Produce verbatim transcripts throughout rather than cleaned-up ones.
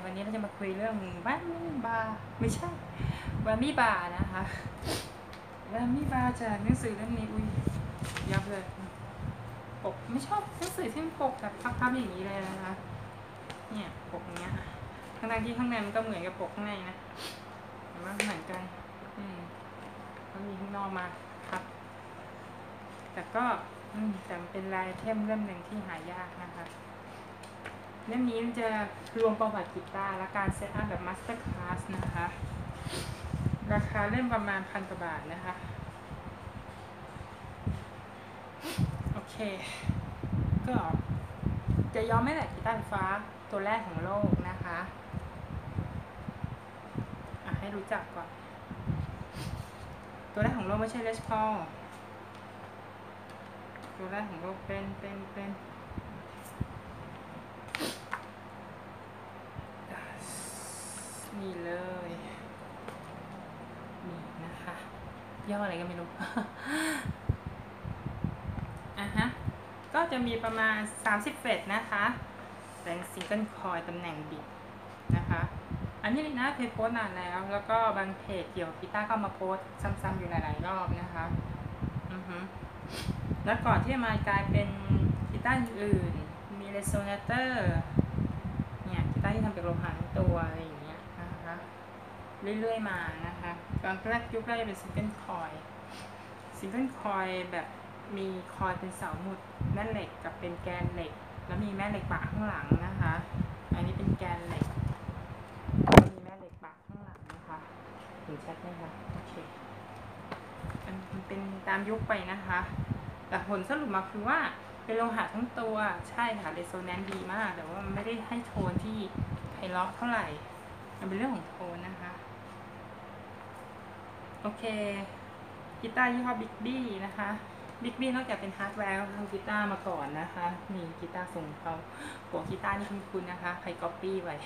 วันนี้เราจะมาคุยเรื่องบัมมี่บาร์ไม่ใช่บัมมี่บาร์นะคะบัมมี่บาร์จากหนังสือเล่มนี้อุ้ยยับเลยปกไม่ชอบหนังสือที่มันปกแบบพับๆอย่างนี้เลยนะคะเนี่ยปกเนี้ยทั้งที่ข้างในมันก็เหมือนกับปกข้างในนะแต่ว่าเหมือนกันอืมมันมีข้างนอกมาครับแต่ก็อืมแต่เป็นลายเท่มเล่มหนึ่งที่หายากนะคะเล่มนี้มันจะรวมประวัติกีตาร์และการเซตอัพแบบมาสเตอร์คลาสนะคะราคาเล่มประมาณพันกว่าบาทนะคะโอเคก็จะย้อมไม่แหละกีตาร์ไฟฟ้าตัวแรกของโลกนะคะอ่ะให้รู้จักก่อนตัวแรกของโลกไม่ใช่เลสพอลตัวแรกของโลกเป็นเป็นเป็นนี่เลยนี่นะคะย่ออะไรก็ไม่รู้ อ่ะฮะก็จะมีประมาณสามสิบเฟรตนะคะเป็นซิงเกิลคอยตำแหน่งบิดนะคะอันนี้ลีน่าเคยโพสต์นานแล้วแล้วก็บางเพจเกี่ยวกับกีตาร์ก็มาโพสต์ซ้ำๆอยู่หลายๆรอบนะคะอือฮึแล้วก่อนที่จะมากลายเป็นกีตาร์อื่นมีเรโซเนเตอร์เนี่ยกีตาร์ที่ทำจากโลหะตัวอะไรอย่างเงี้ยนะคะเรื่อยๆมานะคะตอนแรกยุคแรกจะเป็นซิงเกิลคอยซิงเกิลคอยแบบมีคอยเป็นเสาหมุดแม่เหล็กกับเป็นแกนเหล็กแล้วมีแม่เหล็กปะข้างหลังนะคะอันนี้เป็นแกนเหล็กมีแม่เหล็กปะข้างหลังนะคะเห็นชัดไหมคะโอเคมันเป็นตามยุคไปนะคะแต่ผลสรุปมาคือว่าเป็นโลหะทั้งตัวใช่ค่ะเรโซแนนซ์ดีมากแต่ว่ามันไม่ได้ให้โทนที่ไพเราะเท่าไหร่มันเป็นเรื่องของโทนนะคะโอเคกีตาร์ยี่ห้อบิ๊กบี้นะคะบิ๊กบี้นอกจากเป็นฮาร์ดแวร์เขาทำกีตาร์มาก่อนนะคะนี่กีตาร์ทรงเขาหัวกีตาร์นี่คุ้นๆนะคะใครก๊อปปี้ไว้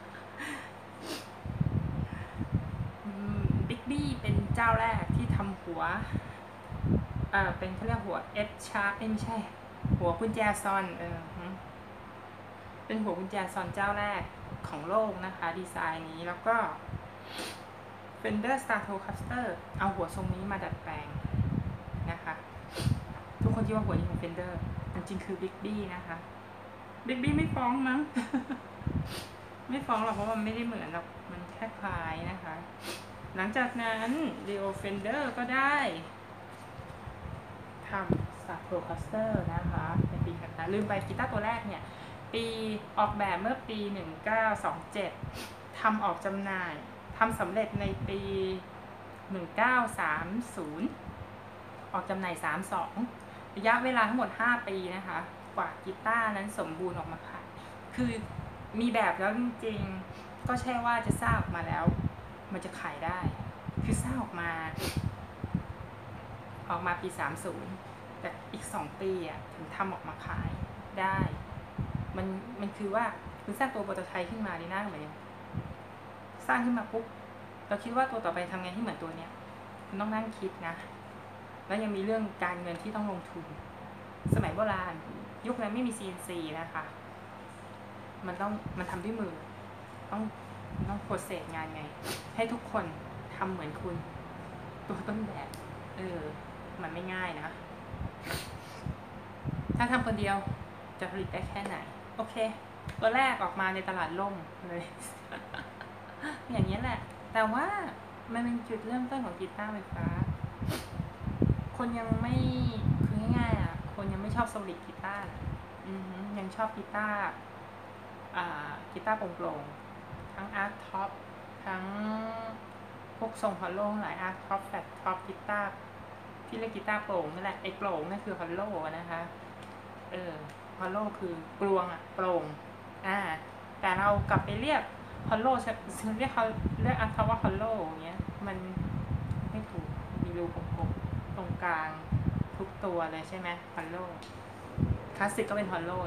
บิ๊กบี้เป็นเจ้าแรกที่ทำหัวเอ่อเป็นเขาเรียกหัว F sharp ไม่ใช่หัวกุญแจซอนเออเป็นหัวกุญแจซอนเจ้าแรกของโลกนะคะดีไซน์นี้แล้วก็ Fender Stratocaster เอาหัวทรงนี้มาดัดแปลงนะคะทุกคนคิดว่าหัวนี้ของ Fender จริงๆคือ Big B นะคะ Big B ไม่ฟ้องมั้ง ไม่ฟ้องหรอกเพราะมันไม่ได้เหมือนหรอกมันแค่คล้ายนะคะหลังจากนั้น Leo Fender ก็ได้ทำ Stratocaster นะคะในปีถัดมาลืมไปกีตาร์ตัวแรกเนี่ยปีออกแบบเมื่อปีหนึ่งเก้าสองเจ็ดทำออกจำหน่ายทำสำเร็จในปีหนึ่งเก้าสามศูนย์ออกจำหน่ายสามสิบสองระยะเวลาทั้งหมดห้าปีนะคะกว่ากีตาร์นั้นสมบูรณ์ออกมาขายคือมีแบบแล้วจริงๆก็ใช่ว่าจะสร้างออกมาแล้วมันจะขายได้คือสร้างออกมาออกมาปีสามสิบแต่อีกสองปีอ่ะถึงทำออกมาขายได้มันมันคือว่าคุณสร้างตัวโปรโตไทป์ขึ้นมาดีน่าเหมือนสร้างขึ้นมาปุ๊บเราคิดว่าตัวต่อไปทำไงให้เหมือนตัวเนี้ยคุณต้องนั่งคิดนะแล้วยังมีเรื่องการเงินที่ต้องลงทุนสมัยโบราณยุคนั้นไม่มี ซี เอ็น ซี นะคะมันต้องมันทำด้วยมือต้องต้องโปรเซสงานไงให้ทุกคนทำเหมือนคุณตัวต้นแบบเออมันไม่ง่ายนะถ้าทำคนเดียวจะผลิตได้แค่ไหนโอเคตัวแรกออกมาในตลาดล่มเลยอย่างนี้แหละแต่ว่ามันเป็นจุดเริ่มต้นของกีตาร์ไฟฟ้าคนยังไม่คือง่ายๆอ่ะคนยังไม่ชอบโซลิดกีตาร์ยังชอบกีตาร์อ่ากีตาร์โปร่งๆทั้งอาร์คท็อปทั้งพวกทรงฮอลโลหลายอาร์คท็อปแฟลตท็อปกีตาร์ที่เรียกกีตาร์โปร่งนั่นแหละไอ้โปร่งนั่นคือฮอลโลนะคะเออฮอลโลคือกลวงอ่ะโปร่งอ่าแต่เรากลับไปเรียกฮอลโลซึ่งเรียกเขาเรียกอาร์คท็อปว่าฮอลโลอย่างเงี้ยมันไม่ถูกมีรูโป่งตรงกลางทุกตัวเลยใช่ไหมฮอลโลคลาสสิกก็เป็นฮอลโล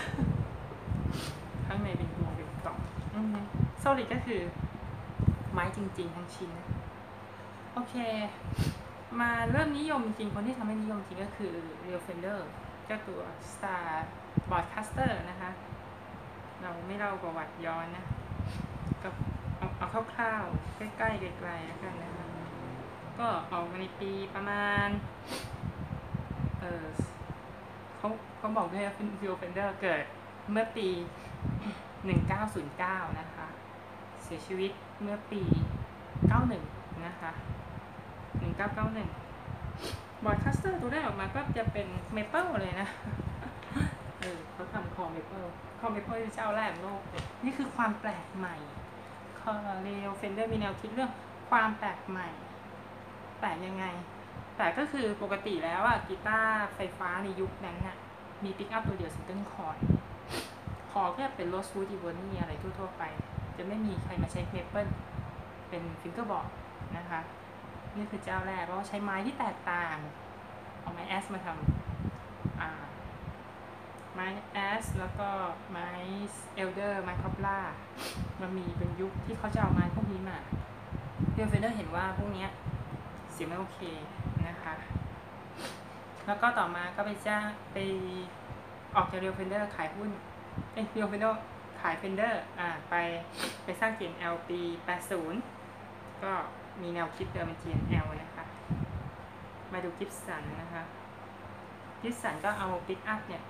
ข้างในเป็นตัวเป็นกล่องโซลิดก็คือไม้จริงๆทั้งชิ้นนะโอเคมาเริ่มนิยมจริงคนที่ทำให้นิยมจริงก็คือ Leo Fender เจ้าตัว Stratocaster นะคะเราไม่เล่าประวัติย้อนนะก็เอาเอาคร่าวๆใกล้ๆไกลๆแล้วกันนะคะก็ออกมาในปีประมาณเออเขาเขาบอกด้วยว่าฟิลเฟนเดอร์เกิดเมื่อปีหนึ่งเก้าศูนย์เก้านะคะเสียชีวิตเมื่อปีเก้าสิบเอ็ดนะคะหนึ่งเก้าเก้าหนึ่งบอร์ดคัสเตอร์ตัวแรกออกมาก็จะเป็นเมเปิลเลยนะเออเขาทำคอเมเปิลคอเมเปิลเจ้าแรกโลกเลยนี่คือความแปลกใหม่คอเรลเฟนเดอร์มีแนวคิดเรื่องความแปลกใหม่แปลกยังไงแต่ก็คือปกติแล้วอะกีตาร์ไฟฟ้าในยุคนั้นน่ะมีปิกอัพตัวเดียวซิงเกิลคอร์ดคอร์ดก็เป็นโรสวูดอีโวนี่อะไรทั่วๆไปจะไม่มีใครมาใช้เมเปิลเป็นฟิงเกอร์บอร์ดนะคะนี่คือเจ้าแรกเพราะว่าใช้ไม้ที่แตกต่างเอาไม้แอสมาทำอ่าไม้แอสแล้วก็ไม้เอลเดอร์ไม้คอปล่ามันมีเป็นยุคที่เขาจะเอาไม้พวกนี้มาเรียลเฟนเดอร์เห็นว่าพวกนี้เสียงไม่โอเคนะคะแล้วก็ต่อมาก็ไปจ้างไปออกจากเรียลเฟนเดอร์ขายหุ้นเอ้ยเรียลเฟนเดอร์ขายเฟนเดอร์อ่าไปไปสร้าง จี เอ็น แอล ปี แปดสิบก็มีแนวคิดเดิมเป็น จี เอ็น แอล นะคะมาดูกิฟสันนะคะกิฟสันก็เอาปิกอัพเนี่ย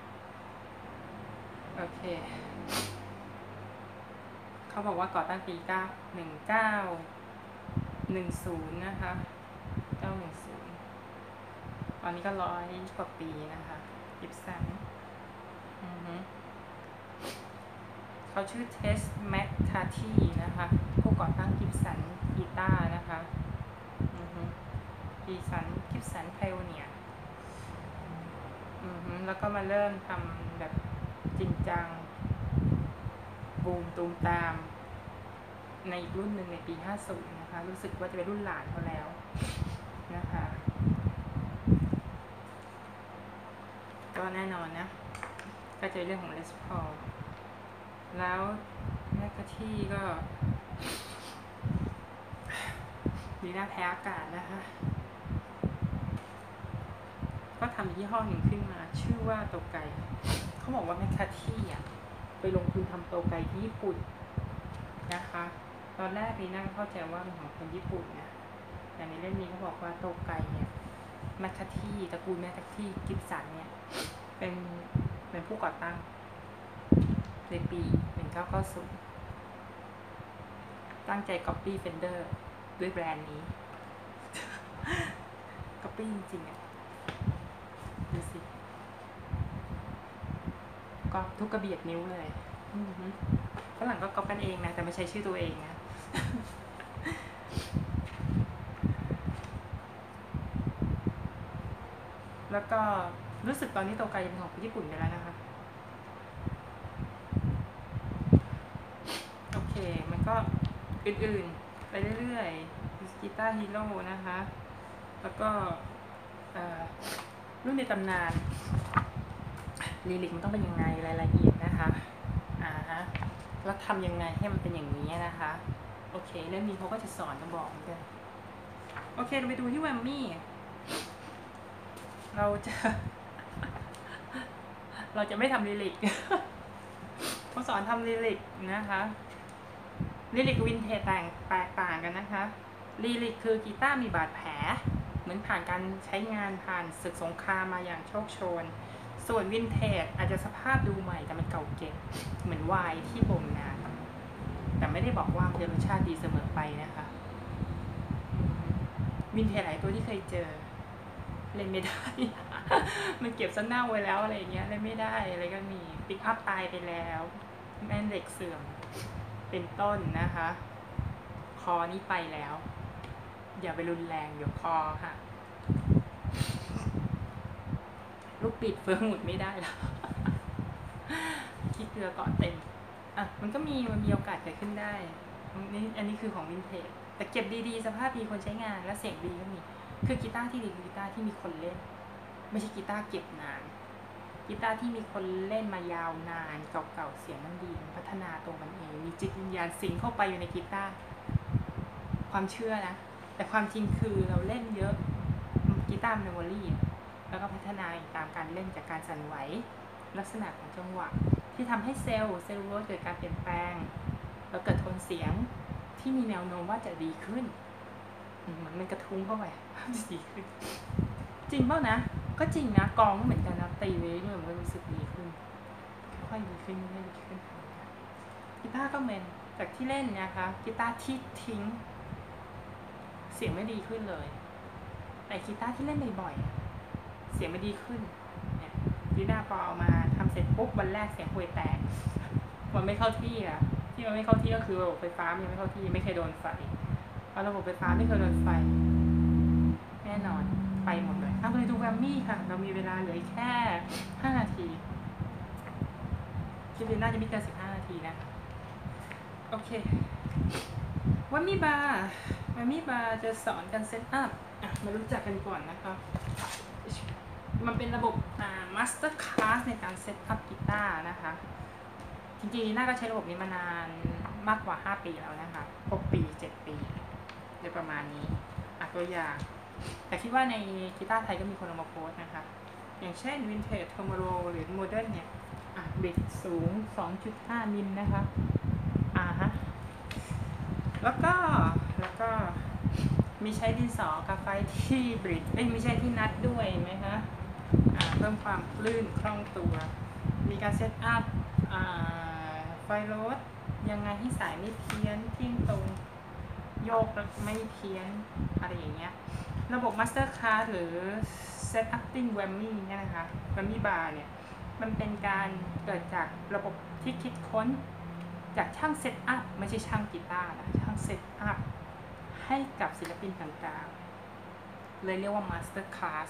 โอเคเขาบอกว่าก่อตั้งปีเก้าหนึ่งเก้าหนึ่งศูนย์นะคะเก้าหนึ่งศูนย์ตอนนี้ก็ร้อยกว่าปีนะคะกิฟสันอือฮึเขาชื่อเทสแมคคาทีนะคะผู้ก่อตั้งกิฟสันกีตาร์นะคะอือฮึกิฟสันกิฟสันไพโอเนียร์อือฮึแล้วก็มาเริ่มทำแบบจริงจังบูมตูมตามในอีกรุ่นหนึ่งในปีห้าสิบนะคะรู้สึกว่าจะเป็นรุ่นหลานเขาแล้วนะคะก็แน่นอนนะก็จะเรื่องของเลสพอลแล้วแมคคาทีก็ดีน่าแพ้อากาศนะคะก็ทำยี่ห้อหนึ่งขึ้นมาชื่อว่าโตไกเขาบอกว่าแมคคาทีอ่ะไปลงทุนทำโตไกที่ญี่ปุ่นนะคะตอนแรกนี่นั่งเข้าใจว่าเป็นของคนญี่ปุ่นนะแต่ในเล่มนี้เขาบอกว่าโตไกเนี่ยแมคคาทีตระกูลแมคคาทีกิฟสันเนี่ยเป็นเป็นผู้ก่อตั้งในปีหนึ่งเก้าเก้าศูนย์ตั้งใจ copy Fender ด้วยแบรนด์นี้ copy จริงๆอ่ะดูสิก็ทุกกระเบียดนิ้วเลยฝรั่งก็ก๊อปกันเองนะแต่ไม่ใช่ชื่อตัวเองนะ แล้วก็รู้สึกตอนนี้โตไกเป็นของญี่ปุ่นไปแล้วนะคะโอเคมันก็อื่นๆไปเรื่อยๆกีตาร์ฮีโร่นะคะแล้วก็รุ่นในตำนานลิลิกมันต้องเป็นยังไงรายละเอียดนะคะอ่าฮะแล้วทำยังไงให้มันเป็นอย่างนี้นะคะโอเคเรื่องนี้เขาก็จะสอนจะบอกเหมือนกันโอเคเราไปดูที่แวมมี่เราจะ เราจะไม่ทำลิลิกเขาสอนทำลิลิกนะคะลิลิกวินเทจต่างแตกต่างกันนะคะลิลิกคือกีตาร์มีบาดแผลเหมือนผ่านการใช้งานผ่านศึกสงครามมาอย่างโชคโชนส่วนวินเทจอาจจะสภาพดูใหม่แต่มันเก่าเก็บเหมือนไวน์ที่บ่มนานแต่ไม่ได้บอกว่ามันจะรสชาติดีเสมอไปนะคะวินเทจหลายตัวที่เคยเจอเล่นไม่ได้ มันเก็บซะเน่าไว้แล้วอะไรอย่างเงี้ยเล่นไม่ได้อะไรก็มีปิกอัพตายไปแล้วแม่นเหล็กเสื่อมเป็นต้นนะคะคอนี้ไปแล้วอย่าไปรุนแรงเดี๋ยวคอค่ะลูกปิดเฟืองหมุดไม่ได้แล้ว ขี้เกลือเกาะเต็มอ่ะมันก็มีมันมีโอกาสเกิดขึ้นได้นี่อันนี้คือของวินเทจแต่เก็บดีๆสภาพดีคนใช้งานและเสียงดีก็มีคือกีตาร์ที่ดีคือกีตาร์ที่มีคนเล่นไม่ใช่กีตาร์เก็บนานกีตาร์ที่มีคนเล่นมายาวนานเก่าๆเสียงมันดีพัฒนาตัวมันเองมีจิตวิญญาณสิงเข้าไปอยู่ในกีตาร์ความเชื่อนะแต่ความจริงคือเราเล่นเยอะกีตาร์เมมโมรี่แล้วก็พัฒนาตามการเล่นจากการสั่นไหวลักษณะของจังหวะที่ทำให้เซลล์เซลลูโลสเกิดการเปลี่ยนแปลงเราเกิดโทนเสียงที่มีแนวโน้มว่าจะดีขึ้นเหมือนมันกระทุ้งเข้าไปดีขึ้นจริงเปล่านะก็จริงนะกองก็เหมือนกันนะตีไว้ด้วยมันก็รู้สึกดีขึ้นค่อยดีขึ้นไม่ดีขึ้นกีตาร์ก็เหมือนจากที่เล่นนะคะกีตาร์ที่ทิ้งเสียงไม่ดีขึ้นเลยแต่กีตาร์ที่เล่นบ่อยๆเสียงไม่ดีขึ้นเนี่ยดีน่าพอเอามาทำเสร็จปุ๊บวันแรกเสียงห่วยแตกมันไม่เข้าที่อะที่มันไม่เข้าที่ก็คือระบบไฟฟ้ามันยังไม่เข้าที่ไม่เคยโดนไฟเพราะระบบไฟฟ้าไม่เคยโดนไฟแน่นอนไปหมดเลยเอาไปดูแกรมมี่ค่ะเรามีเวลาเหลือแค่ห้านาทีคลิปนี้น่าจะไม่เกินสิบห้านาทีนะโอเควันมีบาร์วันมีบาร์จะสอนการเซตอัพมารู้จักกันก่อนนะคะมันเป็นระบบอ่า Master Class ในการเซตอัพกีตาร์นะคะจริงๆน่าก็ใช้ระบบนี้มานานมากกว่าห้าปีแล้วนะคะหกปีเจ็ดปีโดยประมาณนี้อ่ะตัวอย่างแต่คิดว่าในกีตาร์ไทยก็มีคนเอามาโพสนะคะอย่างเช่น Vintage Tomorrow หรือ Modern เนี่ยอ่ะบิดสูง สองจุดห้า มิลนะคะอ่าฮะแล้วก็แล้วก็มีใช้ดินสอกาไฟที่บริดไม่ไม่ใช่ที่นัดด้วยไหมคะอ่าเพิ่มความลื่นคล่องตัวมีการเซตอัพไฟโรดยังไงให้สายไม่เพี้ยนเที่ยงตรงโยกแล้วไม่เพี้ยนอะไรอย่างเงี้ยระบบ Master Class หรือ Setuping Whammy เนี่ยนะคะ Whammy Bar เนี่ยมันเป็นการเกิดจากระบบที่คิดค้นจากช่างเซตอัพไม่ใช่ช่างกีตาร์นะช่างเซตอัพให้กับศิลปินต่างๆเลยเรียกว่า Master Class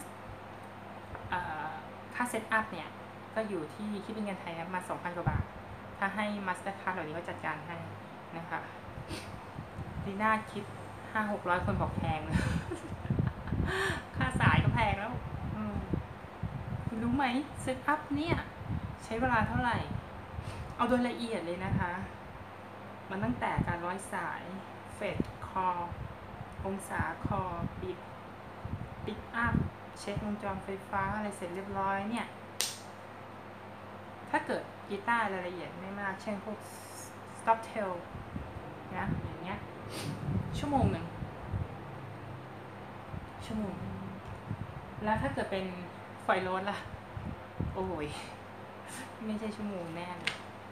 ค่าเซตอัพเนี่ยก็อยู่ที่คิดเป็นเงินไทยนะมา สองพัน กว่าบาทถ้าให้ Master Class เหล่านี้เขาจัดการให้นะคะดีน่าคิด ห้าหกร้อย คนบอกแพง ค่าสายก็แพงแล้วคุณรู้ไหมเซตอัพเนี่ยใช้เวลาเท่าไหร่เอาโดยละเอียดเลยนะคะมันตั้งแต่การร้อยสายเฟดคอองศาคอบิดปิกอัพเช็ควงจรไฟฟ้าอะไรเสร็จเรียบร้อยเนี่ยถ้าเกิดกีตาร์รายละเอียดไม่มากเช่นพวก stop tail นะอย่างเงี้ยชั่วโมงหนึ่งชั่วโมงแล้วถ้าเกิดเป็นไฟโรดล่ะโอ้ยไม่ใช่ชั่วโมงแน่เลย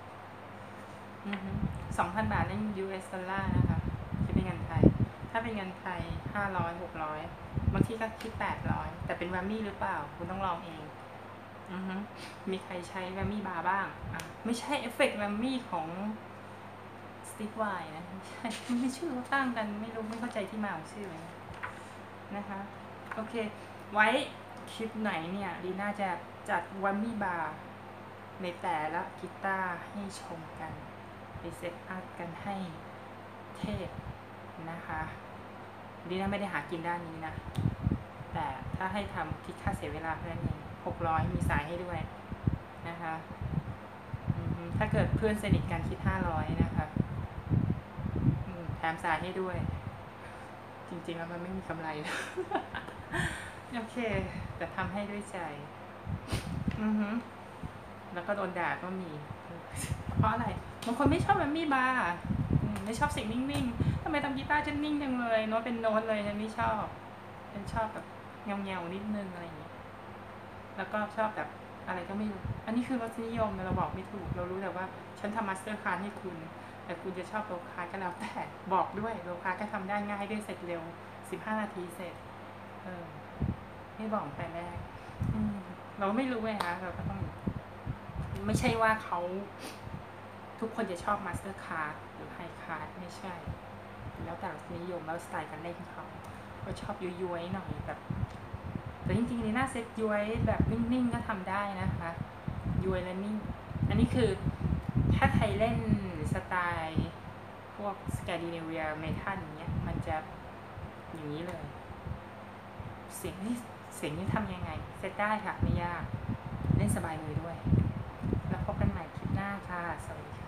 สองพันบาทนั่น ยู เอส ดอลลาร์นะคะคิดเป็นเงินไทยถ้าเป็นเงินไทยห้าร้อย หกร้อยบางทีก็คิดแปดร้อยแต่เป็นแวมมี่หรือเปล่าคุณต้องลองเองอือฮึมีใครใช้แวมมี่บาร์บ้างอ่ะไม่ใช่เอฟเฟกต์แวมมี่ของสติ๊กไวน์นะไม่ใช่ไม่ชื่อเขาตั้งกันไม่รู้ไม่เข้าใจที่มาของชื่อเลยนะคะโอเคไว้คลิปไหนเนี่ยลีน่าจะจัดแวมมี่บาร์ในแต่ละกีตาร์ให้ชมกันไปเซตอัพกันให้เทพนะคะลีน่าไม่ได้หากินด้านนี้นะแต่ถ้าให้ทำคิดค่าเสียเวลาเพื่อนเองหกร้อยมีสายให้ด้วยนะคะถ้าเกิดเพื่อนสนิทกันคิดห้าร้อยนะคะแถมสายให้ด้วยจริงๆแล้วมันไม่มีกำไรโอเคแต่ทำให้ด้วยใจอือฮึแล้วก็โดนด่าก็มีเพราะอะไรบางคนไม่ชอบแบบมีบาร์ไม่ชอบเสียงนิ่งๆทำไมทำกีตาร์จะนิ่งจังเลยโน้ตเป็นโน้ตเลยฉันไม่ชอบฉันชอบแบบเงาๆนิดนึงอะไรอย่างเงี้ยแล้วก็ชอบแบบอะไรก็ไม่รู้อันนี้คือรสนิยมเราบอกไม่ถูกเรารู้แต่ว่าฉันทำมาสเตอร์คลาสให้คุณแต่คุณจะชอบโลคาร์ก็แล้วแต่บอกด้วยโลคาร์ก็ทำได้ง่ายด้วยเสร็จเร็วสิบห้านาทีเสร็จเออไม่บอกแต่แรกเราไม่รู้ไงคะเราก็ต้องไม่ใช่ว่าเขาทุกคนจะชอบมาสเตอร์คาร์ดหรือไฮคาร์ดไม่ใช่แล้วแต่นิยมแล้วสไตล์การเล่นเขาเขาชอบย้วยๆหน่อยแบบแต่จริงๆในหน้าเซ็ตย้วยแบบนิ่งๆก็ทำได้นะคะย้วยและนิ่งอันนี้คือถ้าใครเล่นสไตล์พวกสแกนดิเนเวียเมทัลอย่างเงี้ยมันจะอย่างนี้เลยเสียงนี่เสียงนี่ทำยังไงเซตได้ค่ะไม่ยากเล่นสบายมือด้วยแล้วพบกันใหม่คลิปหน้าค่ะสวัสดีค่ะ